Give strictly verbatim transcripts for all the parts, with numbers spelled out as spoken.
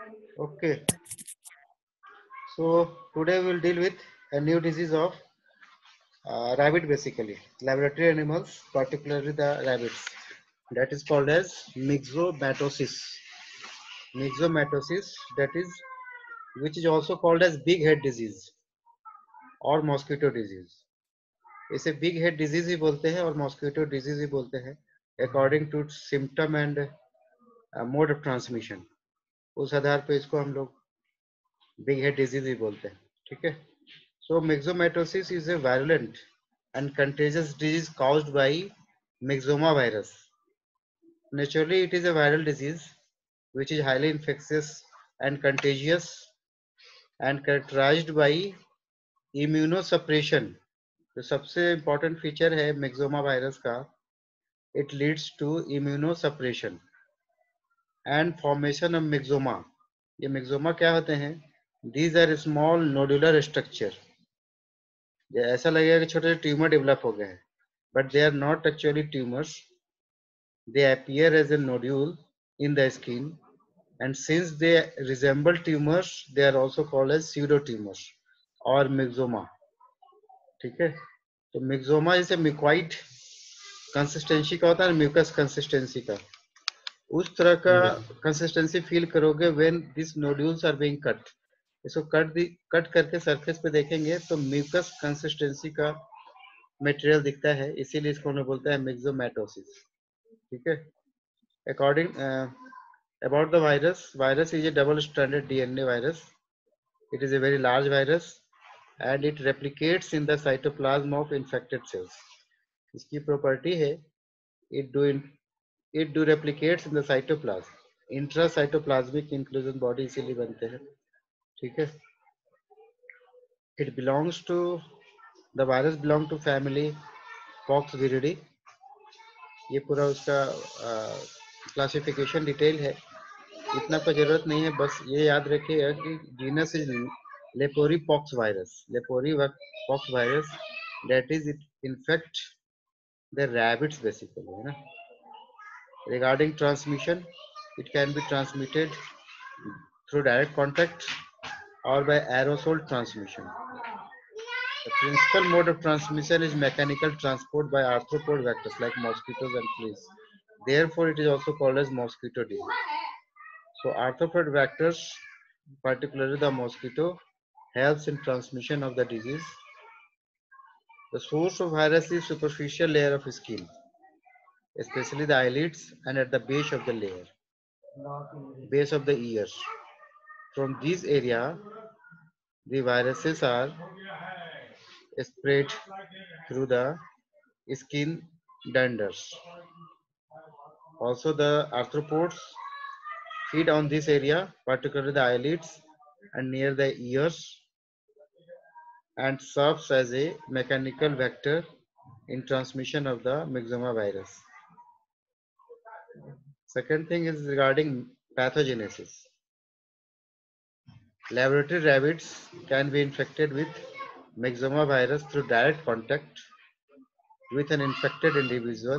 Okay, so today we'll deal with a new disease of uh, rabbit, basically laboratory animals, particularly the rabbits. That is called as myxomatosis. Myxomatosis, that is, which is also called as big head disease और mosquito disease. इसे big head disease ही बोलते हैं और mosquito disease ही बोलते हैं according to symptom and mode of transmission. उस आधार पे इसको हम लोग बिग हेड डिजीज ही बोलते हैं. ठीक है. So myxomatosis is a virulent and contagious disease caused by myxoma virus. Naturally, it is a viral disease which is highly infectious and contagious and characterized by immunosuppression. तो सबसे important feature है myxoma virus का, it leads to immunosuppression and formation of myxoma. ये myxoma क्या होते हैं? These are small nodular structure. ये ऐसा लगेगा कि छोटे छोटे ट्यूमर डेवलप हो गए हैं, but they are not actually tumors. They appear as a nodule in the skin, and since they resemble tumors, they are also called as pseudotumors or myxoma. ठीक है. तो myxoma इसे म्यूकॉइड कंसिस्टेंसी का होता है, म्यूकस कंसिस्टेंसी का. उस तरह का कंसिस्टेंसी फील करोगे when this nodules are being cut. इसको कट कट करके सरफेस पे देखेंगे तो म्यूकस कंसिस्टेंसी का मटेरियल दिखता है, इसीलिए इसको हम बोलते हैं myxomatosis. ठीक है. According about the virus, virus is a double stranded D N A virus. It is a very large virus and it replicates in the cytoplasm of infected cells. इसकी प्रॉपर्टी है it do in, it do replicates in the cytoplasm. Intracytoplasmic inclusion body इसीलिए बनते हैं. ठीक है. It belongs to the virus belong to family Poxviridae. ये पूरा उसका क्लासिफिकेशन डिटेल है, इतना कोई जरूरत नहीं है. बस ये याद रखिएगा कि genus is leporipoxvirus. Leporipoxvirus that is it infect the rabbits basically, है ना. Regarding transmission, it can be transmitted through direct contact और by aerosol transmission. The principal mode of transmission is mechanical transport by arthropod vectors like mosquitoes and fleas. Therefore, it is also called as mosquito disease. So, arthropod vectors, particularly the mosquito, helps in transmission of the disease. The source of virus is superficial layer of skin, especially the eyelids and at the base of the layer, base of the ears. From this area, the viruses are spread through the skin danders. Also, the arthropods feed on this area, particularly the eyelids and near the ears, and serves as a mechanical vector in transmission of the myxoma virus. Second thing is regarding pathogenesis. Laboratory rabbits can be infected with myxoma virus through direct contact with an infected individual.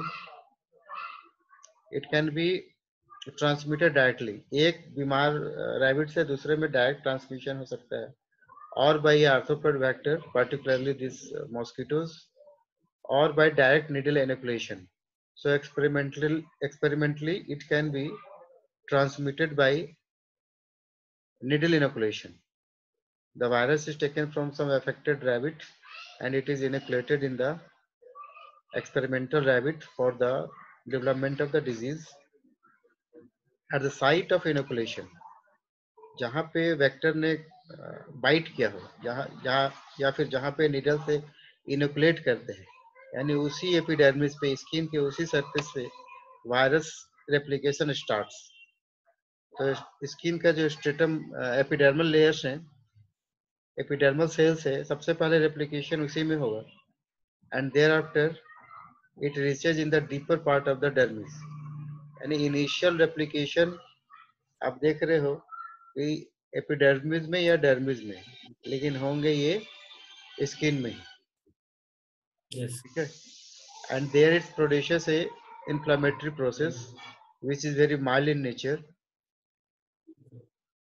It can be transmitted directly. एक बीमार rabbit से दूसरे में direct transmission हो सकता है, or by arthropod vector, particularly these uh, mosquitoes, or by direct needle inoculation. So experimentally, experimentally, it can be transmitted by needle inoculation. The virus is taken from some affected rabbit and it is inoculated in the experimental rabbit for the development of the disease. At the site of inoculation, जहाँ पे vector ने bite किया हो, जहाँ जहाँ या फिर जहाँ पे निडल से इनोकुलेट करते हैं, यानी उसी एपिडर्मिस पे, स्किन के उसी सरफेस पे वायरस रेप्लिकेशन स्टार्ट्स. तो स्किन का जो स्ट्रेटम एपिडर्मल लेयर्स हैं, एपिडर्मल सेल्स है, सबसे पहले रेप्लिकेशन उसी में होगा and thereafter it reaches in the deeper part of the dermis. यानी इनिशियल रेप्लिकेशन आप देख रहे हो कि एपिडर्मिस में या डर्मिस में, लेकिन होंगे ये स्किन में. Yes. ठीक है. And there it produces a inflammatory process which is very mild in nature.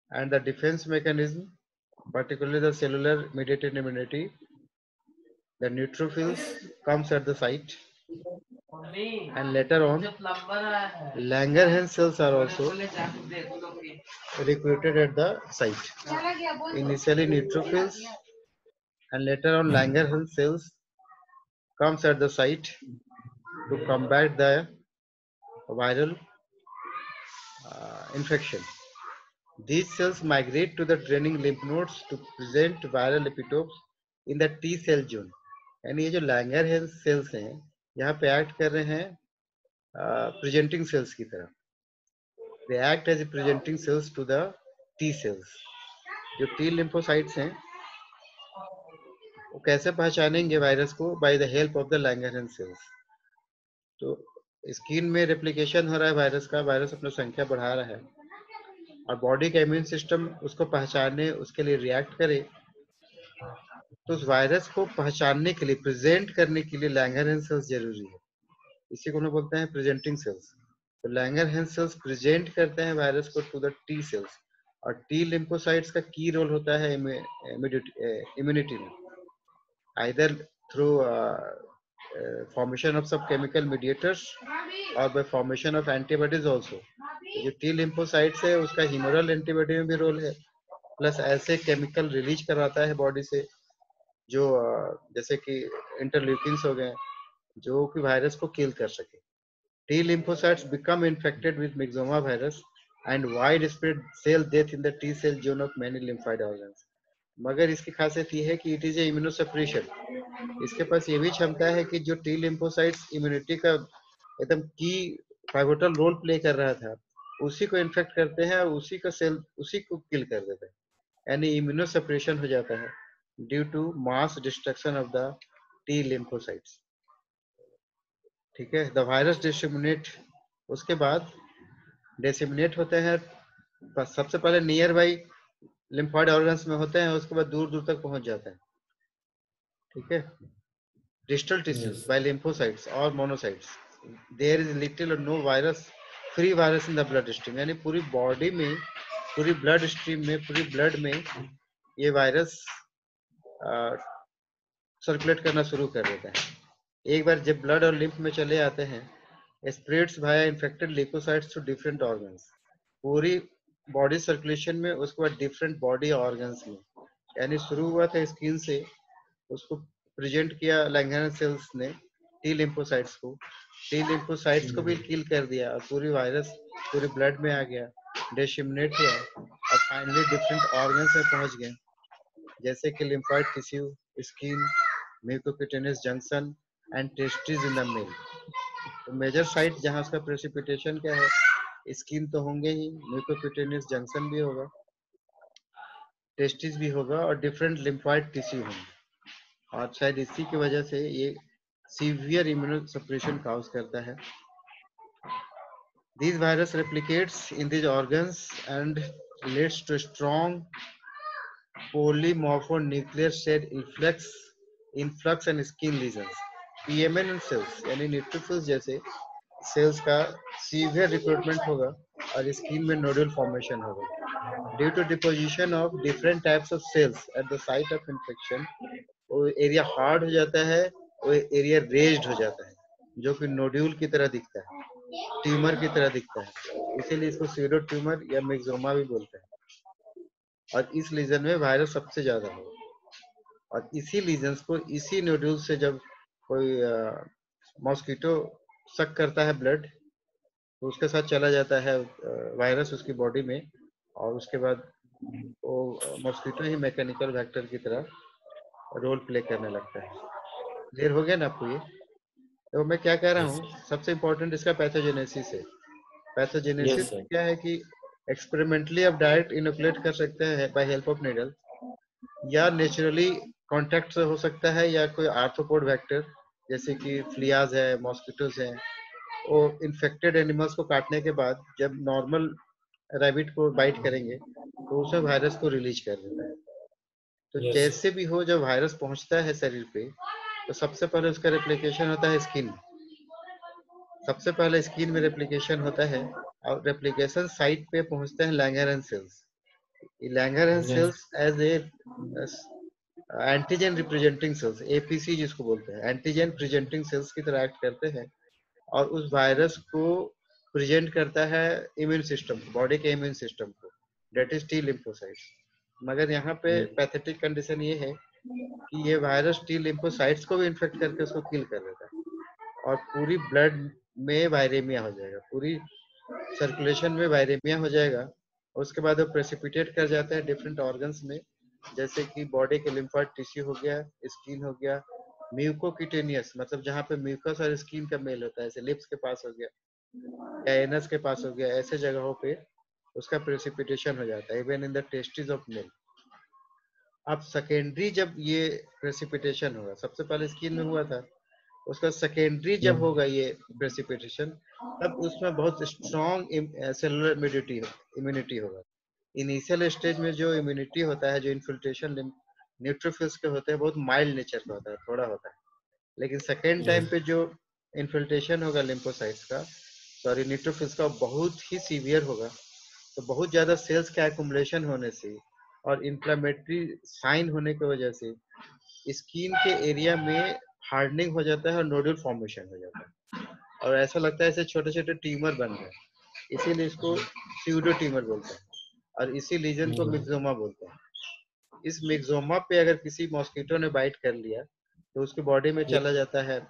and the defense mechanism, particularly the cellular mediated immunity, the neutrophils comes at the site, and later on Langerhans cells are also recruited at the site. Initially neutrophils and later on Langerhans cells comes at the site to combat the viral uh, infection. These cells migrate to the draining lymph nodes to present viral epitopes in the T cell zone. यानी ये जो Langerhans cells हैं यहाँ पे act कर रहे हैं presenting sales की तरह. They act as presenting cells to the T cells. जो T lymphocytes हैं वो कैसे पहचानेंगे वायरस को? By the help of the Langerhans cells. तो स्किन में रेप्लिकेशन हो रहा है वायरस का, वायरस अपना संख्या बढ़ा रहा है और बॉडी का इम्यून सिस्टम उसको पहचाने, उसके लिए रिएक्ट करे. तो उस वायरस को पहचानने के लिए, प्रेजेंट करने के लिए Langerhans सेल्स जरूरी है. इसी को हम बोलते हैं प्रेजेंटिंग सेल्स. तो Langerhans सेल्स प्रेजेंट करते हैं वायरस को टू द टी सेल्स और टी लिम्फोसाइट्स का की रोल होता है इम्यूनिटी में, आइदर थ्रू फॉर्मेशन ऑफ सब केमिकल मीडिएटर्स और by formation of antibodies also. जो टी लिम्फोसाइट्स है उसका ह्यूमरल एंटीबॉडी में भी रोल है, प्लस ऐसे केमिकल रिलीज करवाता है बॉडी से जो जैसे कि इंटरल्यूकिन्स हो गए जो कि वायरस को किल कर सके. T lymphocytes become infected with myxoma virus and widespread cell death in the T cell zone of many lymphoid organs. मगर इसकी खासियत ये है कि it is a immunosuppression. इसके पास ये भी क्षमता है कि जो T lymphocytes इम्यूनिटी का एकदम की pivotal रोल प्ले कर रहा था उसी को इन्फेक्ट करते हैं और उसी का सेल उसी को किल कर देते हैं. यानी इम्यूनोसप्रेशन हो जाता है due to mass destruction of the T lymphocytes. ठीक है. द वायरस डिसेमिनेट, उसके बाद डिसेमिनेट होते हैं सबसे पहले नियर बाई लिम्फॉइड ऑर्गन्स में होते हैं, उसके बाद दूर दूर तक पहुंच जाता है. ठीक है. डिस्टल टिश्यूज बाय लिम्फोसाइट्स और मोनोसाइट्स, देयर इज लिटिल और no virus free virus in the blood stream. यानी पूरी बॉडी में, पूरी ब्लड स्ट्रीम में, पूरी ब्लड में ये वायरस सर्कुलेट करना शुरू कर देता है. एक बार जब ब्लड और लिम्फ में चले आते हैं, spreads via infected leucocytes to different organs. पूरी बॉडी सर्कुलेशन में, उसके बाद डिफरेंट बॉडी ऑर्गन्स में. यानी शुरू हुआ था स्किन से, उसको प्रेजेंट किया Langerhans सेल्स ने टी लिम्फोसाइट्स को, टी लिम्फोसाइट्स को भी किल कर दिया और पूरी वायरस पूरी ब्लड में आ गया, डिसेमिनेट हुआ और फाइनली डिफरेंट ऑर्गन्स में पहुंच गए जैसे कि lymphoid tissue, skin, mucocutaneous junction and testis in the male. तो मेजर साइट जहां उसका प्रेसिपिटेशन क्या है, स्किन तो होंगे ही, म्यूकोक्यूटेनियस जंक्शन भी होगा, टेस्टिस भी होगा और डिफरेंट लिम्फॉइड टिश्यू होंगे. और शायद इसी की वजह से ये सीवियर इम्यूनोसप्रेशन काउज करता है. These virus replicates in these organs and leads to strong polymorphonuclear cell influx, influx and skin lesions. P M N cells यानी न्यूट्रोफिल्स जैसे सेल्स का सीवियर रिक्रूटमेंट होगा और स्किन में नोडुल फॉर्मेशन होगा. Due to deposition of different types of cells at the site of infection, वो area hard हो जाता है, वो एरिया रेज्ड हो जाता है जो कि नोड्यूल की तरह दिखता है, ट्यूमर की तरह दिखता है. इसीलिए इसको सीरो ट्यूमर या मिक्सोमा भी बोलते हैं. और इस लीजन में वायरस सबसे ज्यादा हो और इसी लीजन्स को, इसी नोड्यूल से जब कोई मॉस्किटो सक करता है ब्लड, तो उसके साथ चला जाता है वायरस उसकी बॉडी में और उसके बाद वो मॉस्किटो ही मैकेनिकल वेक्टर की तरह रोल प्ले करने लगता है. क्लियर हो गया ना आपको ये? तो मैं क्या कह रहा Yes, हूँ, सबसे इम्पोर्टेंट इसका पैथोजेनेसिस है. Pathogenesis yes, sir. क्या है कि एक्सपेरिमेंटली आप डायरेक्ट इनोकुलेट कर सकते हैं बाय हेल्प ऑफ नीडल, या नेचुरली कांटेक्ट से हो सकता है, या कोई आर्थ्रोपोड वेक्टर जैसे कि फ्लियाज है, मॉस्किटोज हैं, वो इन्फेक्टेड एनिमल्स को काटने के बाद जब नॉर्मल रैबिट को बाइट करेंगे तो उसमें वायरस को रिलीज कर देता है. तो Yes, sir. जैसे भी हो, जब वायरस पहुंचता है शरीर पे तो सबसे पहले उसका रेप्लिकेशन होता है स्किन. सबसे पहले स्किन में रेप्लिकेशन होता है और रेप्लिकेशन साइट पे पहुंचते हैं Langerhans सेल्स. Langerhans Yes. Cells as a antigen representing cells, APC जिसको बोलते हैं, एंटीजन प्रेजेंटिंग सेल्स की तरह एक्ट करते हैं और उस वायरस को प्रेजेंट करता है इम्यून सिस्टम को, बॉडी के इम्यून सिस्टम को, डेट इज टी लिम्फोसाइट्स। मगर यहाँ पे Yes. पैथेटिक कंडीशन ये है कि ये वायरस टी लिम्फोसाइट्स को भी इन्फेक्ट करके उसको किल कर देता है और पूरी ब्लड में वायरेमिया हो जाएगा, पूरी सर्कुलेशन में वायरेमिया हो जाएगा। उसके बाद वो प्रेसिपिटेट कर जाता है डिफरेंट ऑर्गन्स में, जैसे कि बॉडी के लिम्फोइड टिश्यू हो गया, स्किन हो गया, म्यूकोक्यूटेनियस मतलब जहाँ पे म्यूकस और स्किन का मेल होता है, जैसे लिप्स के पास हो गया या एनस के पास हो गया, ऐसे जगहों पे उसका प्रेसिपिटेशन हो जाता है, even in the testis of male. अब सेकेंडरी जब ये प्रेसिपिटेशन होगा, सबसे पहले स्किन में हुआ था, उसका सेकेंडरी जब Yeah. होगा ये प्रेसिपिटेशन, तब उसमें बहुत स्ट्रॉन्ग सेलुलर इम्यूनिटी इम्यूनिटी होगा। इनिशियल स्टेज में जो इम्यूनिटी होता है, जो इन्फिल्ट्रेशन न्यूट्रोफिल्स के होते हैं, बहुत माइल्ड नेचर का होता है, थोड़ा होता है। लेकिन सेकेंड टाइम Yes. पे जो इन्फिल्ट्रेशन होगा लिम्फोसाइट्स का, सॉरी न्यूट्रोफिल्स का, बहुत ही सीवियर होगा। तो बहुत ज्यादा सेल्स का एक्युमुलेशन होने से और इन्फ्लेमेटरी साइन होने की वजह से स्किन के एरिया में हार्डनिंग हो जाता है और नोडुल फॉर्मेशन हो जाता है और ऐसा लगता है जैसे छोटे छोटे ट्यूमर बन गए, इसीलिए इसको स्यूडो ट्यूमर बोलते हैं और इसी लीजन को Yeah. मिक्सोमा बोलते हैं। इस मिक्सोमा पे अगर किसी मॉस्किटो ने बाइट कर लिया तो उसकी बॉडी में चला जाता है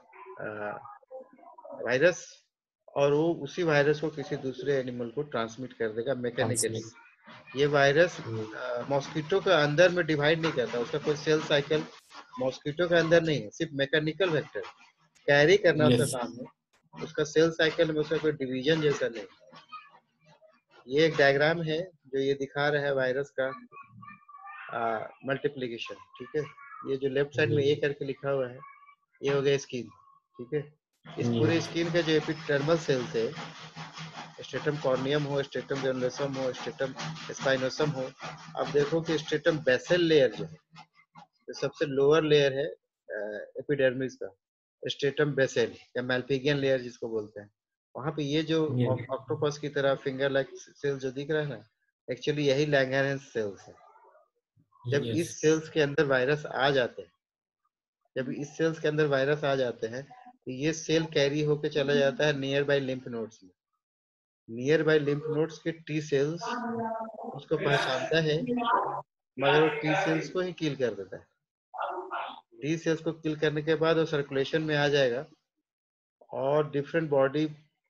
वायरस और वो उसी वायरस को किसी दूसरे एनिमल को ट्रांसमिट कर देगा मैकेनिकली। Transmit. ये वायरस Mm. मॉस्किटो के अंदर में डिवाइड नहीं करता, उसका कोई सेल साइकिल मॉस्किटो के अंदर नहीं है, सिर्फ मैकेनिकल वेक्टर कैरी करना उसका Yes. काम है। उसका सेल साइकिल में उसका कोई डिवीजन जैसा नहीं। ये एक डायग्राम है जो ये दिखा रहा है वायरस का मल्टीप्लीकेशन, ठीक है। ये जो लेफ्ट साइड में ए Yes. करके लिखा हुआ है, ये हो गया स्किन, ठीक है। इस पूरे Yes. स्किन के जो एपिडर्मल सेल्स है, स्ट्रेटम कॉर्नियम हो, स्ट्रेटम जनरसम हो, स्ट्रेटम स्पाइनोसम हो, अब देखो कि स्ट्रेटम बेसल लेयर जो है, जो सबसे लोअर लेयर है एपिडर्मिस का, स्ट्रेटम बेसल या मैल्पिगियन लेयर जिसको बोलते हैं, वहां पे ये जो Yes. ऑक्टोपस की तरह फिंगर लाइक सेल जो दिख रहा है ना, एक्चुअली यही लैंगरहैंस सेल्स है। जब इस Yes. सेल्स के अंदर वायरस आ जाते हैं, जब इस सेल्स के अंदर वायरस आ जाते हैं तो ये सेल कैरी होके चला जाता है नियर बाय लिम्फ नोड्स में। नियर बाय लिम्फ नोड्स के टी सेल्स उसको पहचानता है, मगर वो टी सेल्स को ही किल कर देता है। टी सेल्स को किल करने के बाद वो सर्कुलेशन में आ जाएगा और डिफरेंट बॉडी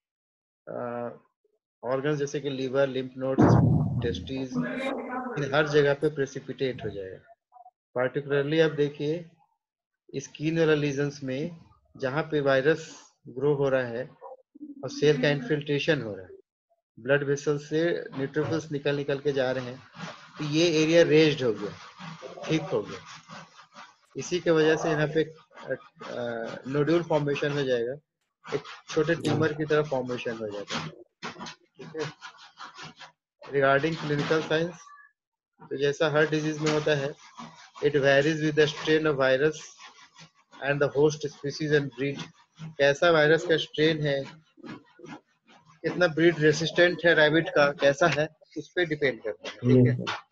ऑर्गन्स जैसे कि लीवर, लिम्फ नोड्स, टेस्टिस, इन हर जगह पे प्रेसिपिटेट हो जाएगा। पार्टिकुलरली आप देखिए स्किन वाला लीजन्स में जहाँ पे वायरस ग्रो हो रहा है और सेल का इन्फिल्ट्रेशन हो रहा है, ब्लड वेसल से न्यूट्रोफिल्स निकल निकल के जा रहे हैं, तो ये एरिया रेज्ड हो गया, ठीक हो गया। इसी के वजह से यहाँ पे नोड्यूल फॉर्मेशन हो जाएगा, एक छोटे ट्यूमर की तरह फॉर्मेशन हो जाता है, ठीक है। रिगार्डिंग क्लिनिकल साइंस, तो जैसा हर डिजीज में होता है, it varies with the strain of virus and the host species and breed. कैसा वायरस का स्ट्रेन है, कितना ब्रीड रेसिस्टेंट है रैबिट का, कैसा है, उस पर डिपेंड करता है, ठीक है। Yes.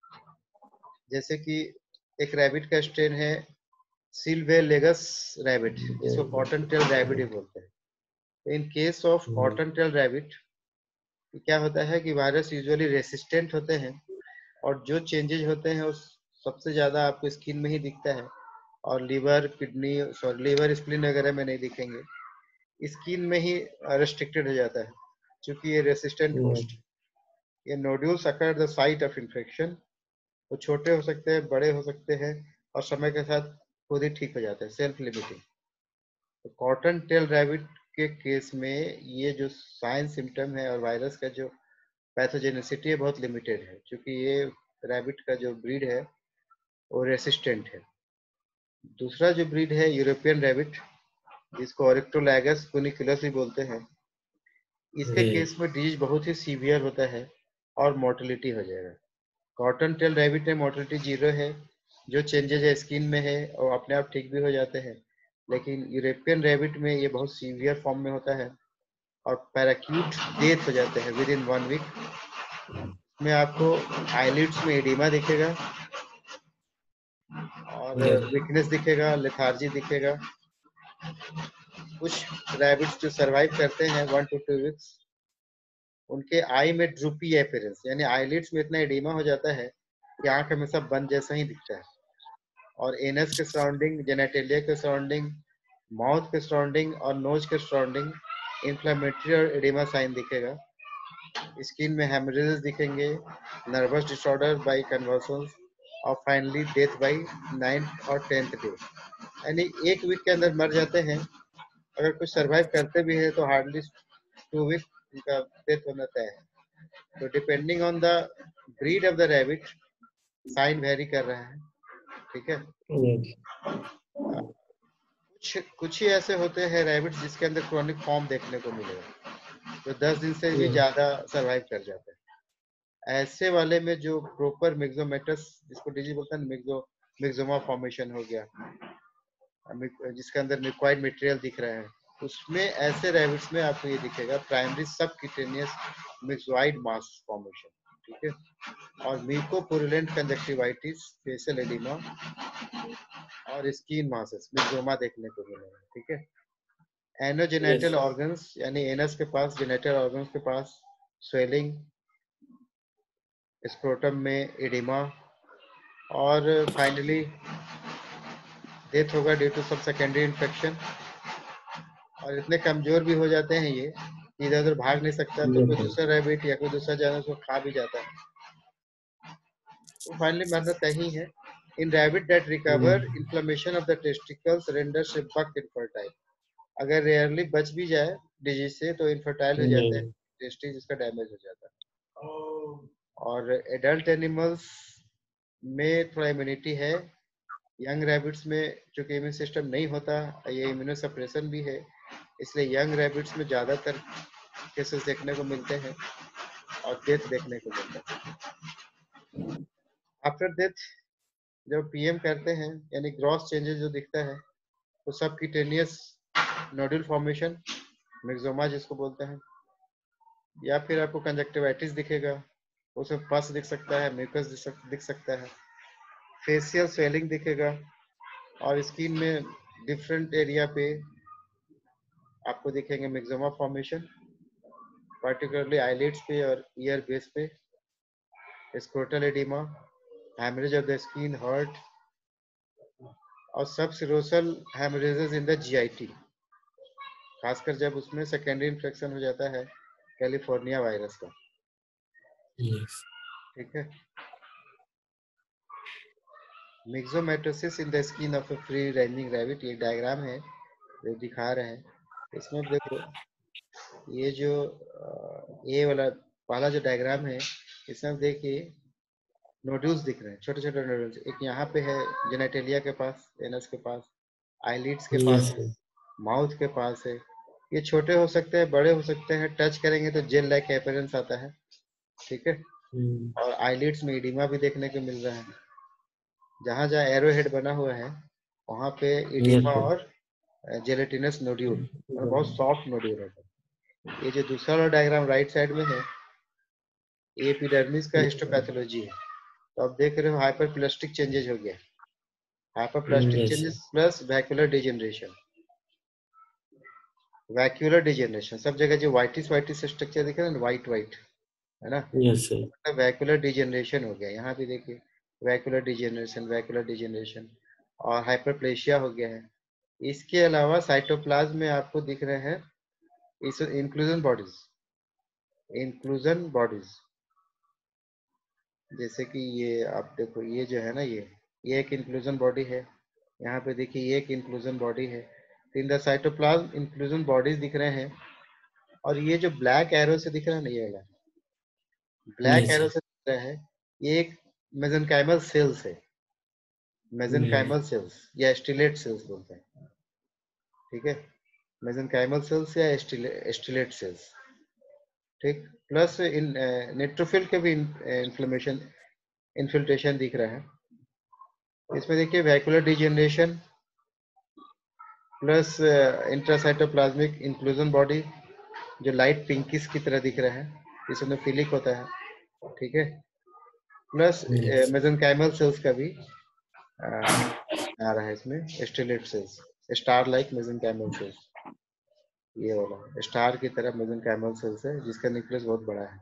जैसे कि एक रैबिट का स्ट्रेन है सिल्वेलेगस रैबिट, जिसको कॉटन टेल रैबिट ही बोलते हैं। In case of cottontail rabbit क्या होता है कि वायरस यूजुअली रेसिस्टेंट होते हैं और जो चेंजेज होते हैं उस सबसे ज्यादा आपको स्किन में ही दिखता है और liver, kidney, sorry liver, spleen वगैरह में नहीं दिखेंगे, स्किन में ही रेस्ट्रिक्टेड हो जाता है क्योंकि ये रेसिस्टेंट Yes. होस्ट। ये nodules occur the site of infection, वो छोटे हो सकते हैं, बड़े हो सकते हैं और समय के साथ खुद ही ठीक हो जाते हैं, सेल्फ लिमिटिंग। तो कॉटन टेल रैबिट के केस में ये जो साइन सिम्टम है और वायरस का जो पैथोजेनिसिटी है बहुत लिमिटेड है, क्योंकि ये रैबिट का जो ब्रीड है वो रेसिस्टेंट है। दूसरा जो ब्रीड है यूरोपियन रैबिट, जिसको ओरिक्टोलैगस कुनिकुलस भी बोलते हैं, इसके Yes. केस में डिजीज बहुत ही सीवियर होता है और मोर्टेलिटी हो जाएगा। कॉटन टेल रैबिट में मोर्टेलिटी जीरो है, जो चेंजेज है स्किन में है और अपने आप ठीक भी हो जाते हैं, लेकिन यूरोपियन रैबिट में ये बहुत सीवियर फॉर्म में होता है और पैराक्यूट डेथ हो जाते हैं विद इन वन वीक। इसमें आपको आईलिड्स में एडिमा दिखेगा और Yes. वीकनेस दिखेगा, लेथार्जी दिखेगा। कुछ रैबिट्स जो सरवाइव करते हैं वन टू टू वीक्स, उनके आई में ड्रूपी अपीयरेंस, यानी आईलिड्स में इतना एडिमा हो जाता है कि आंख हमेशा बंद जैसा ही दिखता है, और एनस के सराउंडिंग, जेनेटेलिया के सराउंडिंग, माउथ के सराउंडिंग और नोज के सराउंडिंग इन्फ्लेमेटरी और एडिमा साइन दिखेगा। स्किन में हेमरेजेस दिखेंगे, नर्वस डिसऑर्डर बाय कन्वर्सन्स, और फाइनली डेथ बाय नाइन्थ और टेंथ डे, यानी एक वीक के अंदर मर जाते हैं। अगर कुछ सरवाइव करते भी है तो हार्डली टू वीक उनका डेथ होना तय है। तो depending on the breed of the rabbit sign vary कर रहा है, ठीक है। Yes. कुछ कुछ ही ऐसे होते हैं रैबिट जिसके अंदर क्रोनिक फॉर्म देखने को मिलेगा, जो दस दिन से भी Yes. ज्यादा सरवाइव कर जाते हैं। ऐसे वाले में जो प्रॉपर मिक्सोमेटस, जिसको डीजी बोलते हैं, मिक्सो मिक्सोमा फॉर्मेशन हो गया, जिसके अंदर मिक्वाइड मटेरियल दिख रहा है, उसमें ऐसे रैबिट्स में आपको ये दिखेगा primary subcutaneous myxoid mass formation, ठीक है, और म्यूकोपुरुलेंट कंजक्टिवाइटिस, फेशियल एडिमा और स्किन मासेस मिक्सोमा देखने को मिलेगा, ठीक है। Anogenital Yes. ऑर्गन्स, यानी एनस के पास, जेनेटल ऑर्गन्स के पास स्वेलिंग, स्क्रोटम में एडिमा, और फाइनली डेथ होगा ड्यू टू सब सेकेंडरी इन्फेक्शन। और इतने कमजोर भी हो जाते हैं ये, इधर उधर भाग नहीं सकता, तो कोई Yes. दूसरा रैबिट या कोई दूसरा जानवर उसको खा भी जाता है, तो फाइनली मरना तय ही है। In rabbit that recover, inflammation of the testicles renders buck infertile. अगर रेयरली बच भी जाए डिजीज से तो इनफर्टाइल हो जाते हैं, Yes. टेस्टिस इसका डैमेज हो जाता है। और एडल्ट एनिमल्स में थोड़ा इम्यूनिटी है, यंग रैबिट्स में चूंकि इम्यून सिस्टम नहीं होता, ये इम्यूनोसप्रेशन भी है, इसलिए यंग रैबिट्स में ज्यादातर केसेस देखने को मिलते हैं और डेथ देखने को मिलता है। आफ्टर डेथ जब पीएम करते हैं, यानी ग्रॉस चेंजेस जो दिखता है, तो सबक्यूटेनियस नोडुल फॉर्मेशन, मिक्सोमा जिसको बोलते हैं, या फिर आपको कंजक्टिवाइटिस दिखेगा, उसमें पस दिख सकता है, म्यूकस दिख सकता है, फेशियल स्वेलिंग दिखेगा, और स्किन में डिफरेंट एरिया पे आपको दिखेंगे मिक्सोमा फॉर्मेशन, पर्टिकुलरली आईलिड्स पे और ईयर बेस पे, scrotal oedema, haemorrhage of the skin, heart, और subserosal haemorrhages in the GIT, खासकर जब उसमें सेकेंडरी इन्फेक्शन हो जाता है कैलिफोर्निया वायरस का, Yes. ठीक है। Myxomatosis in the skin of a free ranging rabbit, ये डायग्राम है जो दिखा रहे हैं। इसमें देखो, ये जो ए वाला पहला जो डायग्राम है, इसमें देखिए नोड्यूल्स दिख रहे हैं, छोटे छोटे नोड्यूल्स, एक यहाँ पे है जेनेटेलिया के पास, एनस के पास, आईलिड्स के पास Yes. है, माउथ के पास है। ये छोटे हो सकते हैं, बड़े हो सकते हैं, टच करेंगे तो जेल लाइक अपीयरेंस आता है, ठीक है। Mm. और आईलिड्स में एडिमा भी देखने को मिल रहा है, जहां जहां एरो हेड बना हुआ है वहां पे Yes. एडिमा और जेलेटिनस नोड्यूल, और बहुत सॉफ्ट नोड्यूल है। ये जो दूसरा वाला डायग्राम राइट साइड में है, ये एपिडर्मिस का हिस्टोपैथोलॉजी है। तो आप देख रहे हो हाइपरप्लास्टिक चेंजेस हो गया, hyperplastic Yes. Changes plus vacuolar degeneration, vacuolar degeneration सब जगह जो व्हाइटिस व्हाइटिस स्ट्रक्चर दिख रहा है ना, व्हाइट व्हाइट, है ना, Yes. मतलब वैक्यूलर डिजेनरेशन हो गया। यहाँ भी देखिए वैक्यूलर डिजेनरेशन, वैक्यूलर डिजेनरेशन, और हाइपरप्लेशिया हो गया है। इसके अलावा साइटोप्लाज्म में आपको दिख रहे हैं इस इंक्लूजन बॉडीज, इंक्लूजन बॉडीज, जैसे कि ये आप देखो, ये जो है ना, ये ये एक इंक्लूजन बॉडी है, यहाँ पे देखिए ये एक इंक्लूजन बॉडी है। तो in the cytoplasm inclusion bodies दिख रहे हैं, और ये जो ब्लैक एरो से दिख रहा है ना, ये वाला ब्लैक Yes. एरो से दिख रहा है, ये एक मेसेनकाइमल सेल्स है, मेसेनकाइमल सेल्स या स्टिलेट सेल्स बोलते हैं, ठीक है, मेसेनकाइमल सेल्स या स्टिलेट सेल्स, ठीक। प्लस इन नेट्रोफिल के भी इन्फ्लेमेशन इन्फिल्ट्रेशन दिख रहा है। इसमें देखिए vacuolar degeneration plus intracytoplasmic inclusion body, जो लाइट पिंकिश की तरह दिख रहा है, इसमें फिलिक होता है, ठीक है, प्लस Yes. मेसेंकाइमल सेल्स का भी आ, आ रहा है इसमें, stellate cells, star like mesenchymal cells, ये वाला स्टार की तरह मेसेंकाइमल सेल्स है जिसका न्यूक्लियस बहुत बड़ा है।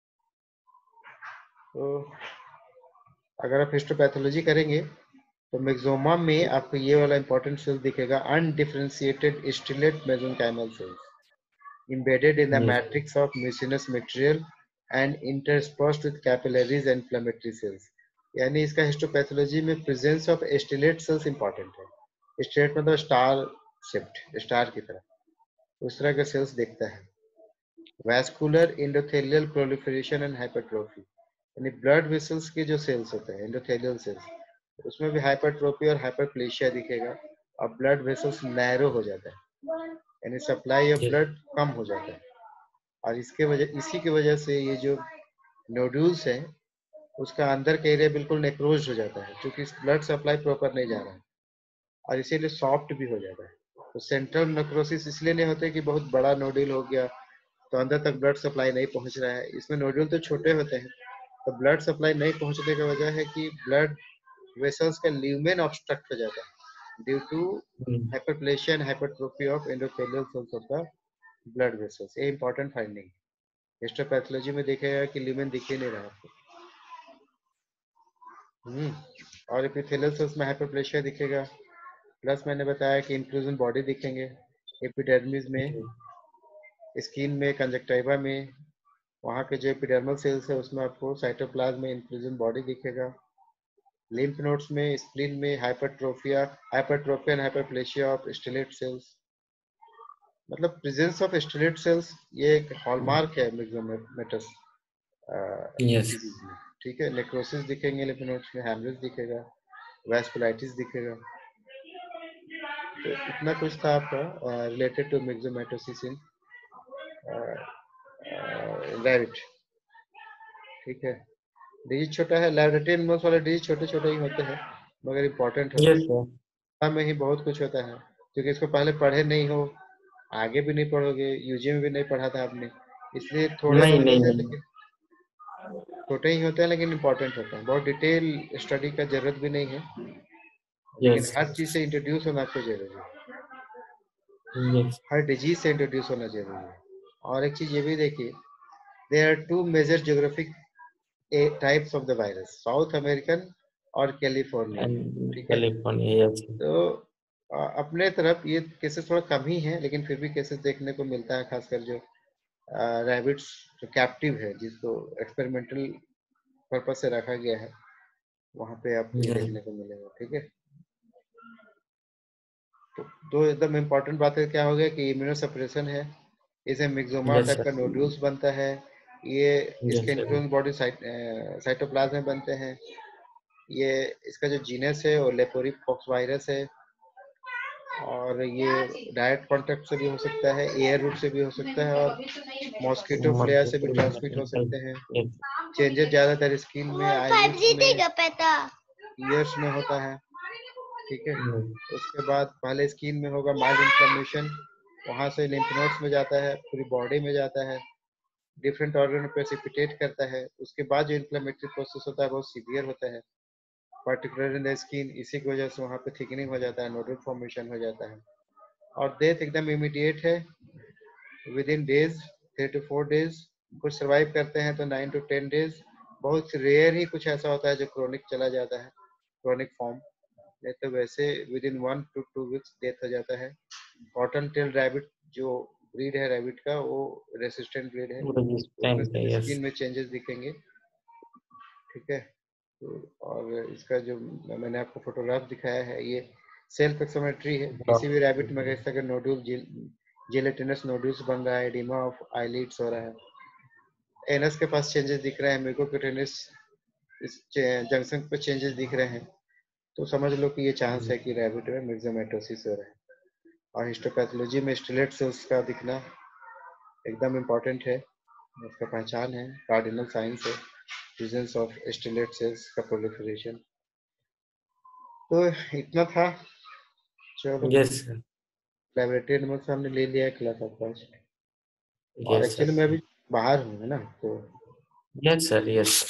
तो अगर आप हिस्टोपैथोलॉजी करेंगे तो मेक्सोमा में आपको ये वाला इंपॉर्टेंट सेल दिखेगा, undifferentiated stellate mesenchymal cells embedded in the Yes. matrix of mucinous material and interspersed with capillaries and inflammatory cells। यानी इसका हिस्टोपैथोलॉजी में presence of stellate cells important है। स्टिलेट मतलब स्टार शेप्ड, स्टार की तरह उस तरह के सेल्स देखता है। Vascular endothelial proliferation and hypertrophy, यानी ब्लड वेसल्स के जो सेल्स होते हैं एंडोथेलियल सेल्स, उसमें भी हाइपरट्रोफी और हाइपरप्लेशिया दिखेगा और ब्लड वेसल्स नैरो हो जाता है, यानी सप्लाई ऑफ Yes. ब्लड कम हो जाता है। और इसके वजह इसी की वजह से ये जो नोड्यूल्स है उसका अंदर का एरिया बिल्कुल नेक्रोज हो जाता है, क्योंकि ब्लड सप्लाई प्रॉपर नहीं जा रहा है और इसीलिए सॉफ्ट भी हो जाता है। तो सेंट्रल नेक्रोसिस इसलिए नहीं होता कि बहुत बड़ा नोड्यूल हो गया तो अंदर तक ब्लड सप्लाई नहीं पहुंच रहा है, इसमें नोड्यूल तो छोटे होते हैं, तो ब्लड सप्लाई नहीं पहुंचने की वजह है कि ब्लड वेसल्स का ल्यूमेन ऑब्स्ट्रक्ट हो जाता है due to Mm. Hyperplasia and hypertrophy of endothelial cells of the blood vessels. ये इंपॉर्टेंट फाइंडिंग। हिस्टोपैथोलॉजी में देखेगा कि ल्यूमेन दिख ही नहीं रहा आपको। हम्म और एपिथेलियल सेल्स में हाइपरप्लेशिया दिखेगा, प्लस मैंने बताया कि इंक्लूजन बॉडी दिखेंगे, एपिडर्मिस में, स्किन में, कंजक्टिवा में, वहाँ के जो एपिडर्मल सेल्स है उसमें आपको साइटोप्लाज्म में इंक्लूजन बॉडी दिखेगा। लिम्फ नोड्स में, स्प्लीन में hypertrophia hypertrophia and hyperplasia of stellate cells, मतलब प्रेजेंस ऑफ स्टेलेट सेल्स ये एक हॉलमार्क है मिक्सोमेटस Yes. डिजीज में। ठीक है, नेक्रोसिस दिखेंगे लिम्फ नोड्स में, हैमरेज दिखेगा, वैस्कुलाइटिस दिखेगा। तो इतना कुछ था आपका related to myxomatosis in rabbit. ठीक है, डिजीज छोटा है, लैबोरेटरी एनिमल्स वाले डिजीज छोटे छोटे ही होते हैं मगर इम्पोर्टेंट होते Yes, हैं। sir. में ही बहुत कुछ होता है, क्योंकि इसको पहले पढ़े नहीं हो, आगे भी नहीं पढ़ोगे, यूजी में भी नहीं पढ़ा था आपने, इसलिए थोड़े नहीं बहुत नहीं होते हैं, नहीं लेकिन छोटे ही होते हैं लेकिन इम्पोर्टेंट होते हैं। बहुत डिटेल स्टडी का जरूरत भी नहीं है, लेकिन Yes. हर चीज से इंट्रोड्यूस होना आपको जरूरी है, Yes. हर डिजीज से इंट्रोड्यूस होना जरूरी है। और एक चीज ये भी देखिए, there are two major geographic types of the virus, South American और कैलिफोर्नियन। And ठीक है, California, yes. तो अ, अपने तरफ ये केसेस थोड़ा कम ही है, लेकिन फिर भी केसेस देखने को मिलता है, खासकर जो रैबिट्स जो कैप्टिव है, जिसको एक्सपेरिमेंटल पर्पज से रखा गया है, वहां पे आपको ये Yes. देखने को मिलेगा। ठीक है, तो दो एकदम इम्पोर्टेंट बातें क्या हो गया कि इम्यूनो सप्रेशन है, इसे मिक्सोमा Yes, टाइप sir. का नोड्यूल्स बनता है, ये इसके Yes, sir. Inclusion body cytoplasm में बनते हैं, ये इसका जो जीनस है वो लेपोरिपॉक्स वायरस है, और ये डायरेक्ट कांटेक्ट से भी हो सकता है, एयर रूट से भी हो सकता है, और मॉस्किटो फ्लेयर से भी ट्रांसमिट हो सकते हैं। Yes. चेंजेस ज्यादातर स्किन में, आईलिड्स में, ईयर्स में होता है। ठीक है, Yes. उसके बाद पहले स्किन में होगा माइल्ड इन्फ्लेमेशन, वहां से लिम्फ नोड्स में जाता है, पूरी बॉडी में जाता है, डिफरेंट ऑर्गन में प्रेसिपिटेट करता है, उसके बाद जो इन्फ्लेमेटरी प्रोसेस होता है बहुत सीवियर होता है, पर्टिकुलर इन द स्किन, इसी की वजह से वहां पे थिकनिंग हो जाता है, नोडल फॉर्मेशन हो जाता है, और डेथ एकदम इमीडिएट है, within days, three to four days. कुछ सर्वाइव करते हैं तो नाइन टू टेन डेज, बहुत रेयर ही कुछ ऐसा होता है जो क्रोनिक चला जाता है, क्रोनिक फॉर्म, नहीं तो वैसे within one to two weeks death हो जाता है। कॉटन टेल रैबिट जो ब्रीड है रैबिट का, वो रेसिस्टेंट ब्रीड है, उसमें Resistant, yes. स्किन में चेंजेस दिखेंगे। ठीक है, तो और इसका जो मैंने आपको फोटोग्राफ दिखाया है, ये सेल्फ एक्सोमेट्री है, किसी भी रैबिट में अगर अगर नोड्यूल जेलेटिनस नोड्यूल्स बन रहा है, एडिमा ऑफ आईलिड्स हो रहा है, एनस के पास चेंजेस दिख रहे हैं, म्यूकोक्यूटेनस इस जंक्शन पे चेंजेस दिख रहे हैं, तो समझ लो कि ये चांस है कि रैबिट में मिक्सोमेटोसिस हो रहा है। और हिस्टोपैथोलॉजी में स्टेलेट सेल्स का दिखना एकदम इम्पोर्टेंट है, उसका पहचान है, कार्डिनल साइंस है, प्रेजेंस ऑफ स्टेलेट सेल्स का प्रोलिफरेशन। तो इतना था, चलो Yes, sir. लेबोरेटरी एनिमल्स से हमने ले लिया है क्लास ऑफ फर्स्ट, और Yes, sir. एक्चुअली मैं अभी बाहर हूँ है ना, तो Yes, sir. Yes, sir.